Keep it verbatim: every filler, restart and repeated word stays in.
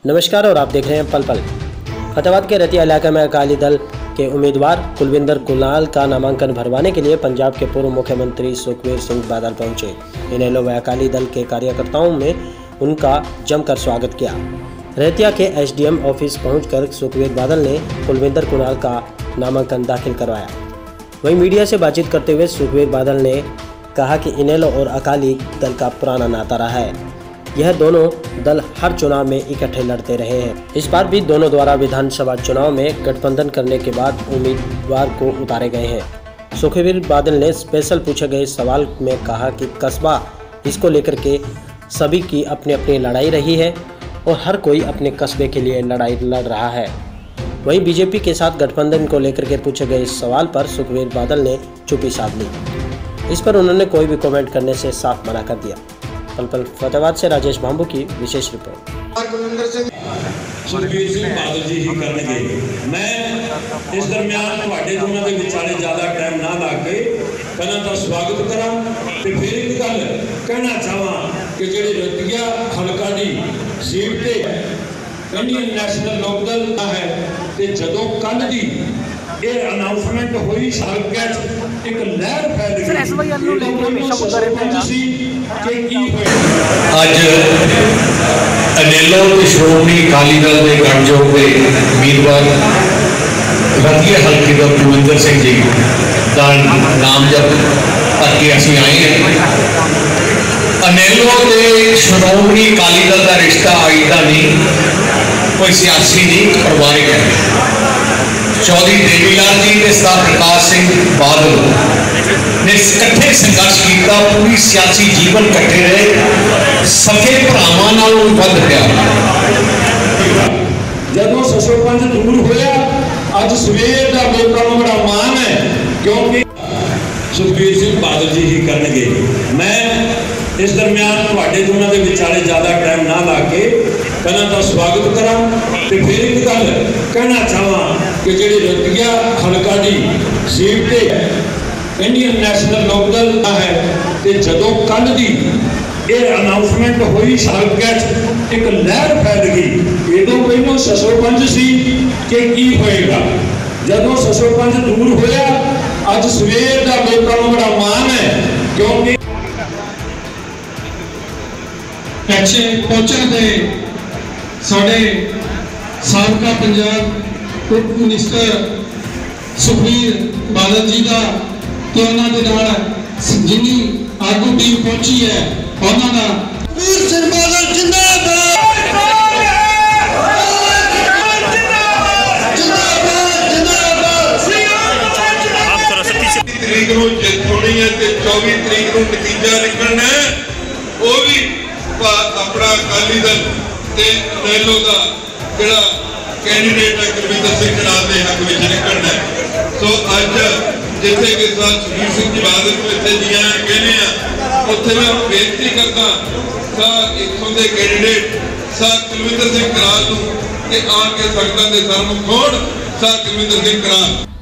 नमस्कार और आप देख रहे हैं पल पल। फतेहाबाद के रतिया इलाके में अकाली दल के उम्मीदवार कुलविंदर कुणाल का नामांकन भरवाने के लिए पंजाब के पूर्व मुख्यमंत्री सुखबीर सिंह बादल पहुंचे। इनेलो व अकाली दल के कार्यकर्ताओं ने उनका जमकर स्वागत किया। रतिया के एसडीएम ऑफिस पहुंचकर सुखबीर बादल ने कुलविंदर कुणाल का नामांकन दाखिल करवाया। वहीं मीडिया से बातचीत करते हुए सुखबीर बादल ने कहा कि इनेलो और अकाली दल का पुराना नाता रहा है। यह दोनों दल हर चुनाव में इकट्ठे लड़ते रहे हैं। इस बार भी दोनों द्वारा विधानसभा चुनाव में गठबंधन करने के बाद उम्मीदवार को उतारे गए हैं। सुखबीर बादल ने स्पेशल पूछे गए सवाल में कहा कि कस्बा इसको लेकर के सभी की अपनी अपनी लड़ाई रही है और हर कोई अपने कस्बे के लिए लड़ाई लड़ रहा है। वहीं बीजेपी के साथ गठबंधन को लेकर के पूछे गए सवाल पर सुखबीर बादल ने चुप्पी साध ली। इस पर उन्होंने कोई भी कमेंट करने से साफ मना कर दिया। पल पल फतेहाबाद से राजेश बांबू की विशेष रिपोर्ट। सुखबीर सिंह बादल जी ही करनगे। मैं इस दरमियान तुहाडे दोनों के विचाले ज़्यादा टाइम ना ला के कहना तो स्वागत करा ते फिर एक गल कहना चाहवां कि जिहड़ी रतिया हलका दी सीट ते इंडियन नेशनल लोकदल है ते जदों कल दी ये अनाउंसमेंट हुई हलके एक लहर फैल गई अज इनेलो ते श्रोमणी अकाली दल के गठजोड़ के उम्मीदवार रतिया हल्के का कुलविंदर सिंह जी का नाम जब करके असीं आए हैं। इनेलो ते श्रोमणी अकाली दल का रिश्ता आई का नहीं, कोई सियासी नहीं, परिवारिक है। चौधरी देवीलाल जी के सरदार प्रकाश सिंह बादल ने इकट्ठे संघर्ष किया, पूरी सियासी जीवन इकट्ठे रहे, सके भरावां नालों वध प्यार। जदों ससोपंज दूर होया अज सवेर का लोगों को बड़ा मान है क्योंकि सुखबीर सिंह बादल जी ही करनगे। मैं इस दरमियान तुहाडे दोनों के विचाले ज़्यादा टाइम ना ला के कहना तो स्वागत करा ते फिर एक गल कहना चाहवां कि जिहड़ी रतिया हलका दी सीट ते इंडियन नेशनल लोकदल है ते जदों कल दी ये अनाउंसमेंट हुई हलके एक लहर फैल गई। एदों पहलों ससोपंज सी कि की होएगा, जदों ससोपंज दूर होया अज सवेर का लोगों को बड़ा मान है क्योंकि पहुंचने दे साडे साबका पंजाब उप मिनिस्टर सुखबीर बादल जी का ते उन्हां दे नाल जिन्नी आगू टीम पहुंची है उन्हां दा सुखबीर सिंह बादल जिंदाबाद तरीक नूं जित होनी है ते चौबीस तरीक नूं नतीजा निकलना है। वो भी अपना अकाली दल ते इनेलो का जिहड़ा कैंडीडेट है कुलविंदर सिंह कुणाल के हक में निकलना है। सो अज जिथे के साथ सुखबीर सिंह बादल को इतने जी आए कहने उत्थे मैं बेनती करता सा इत्थों के कैंडीडेट सा कुलविंदर सिंह कुणाल नूं कि आके संगतां दे सर मुख होण सा कुलविंदर सिंह कुणाल।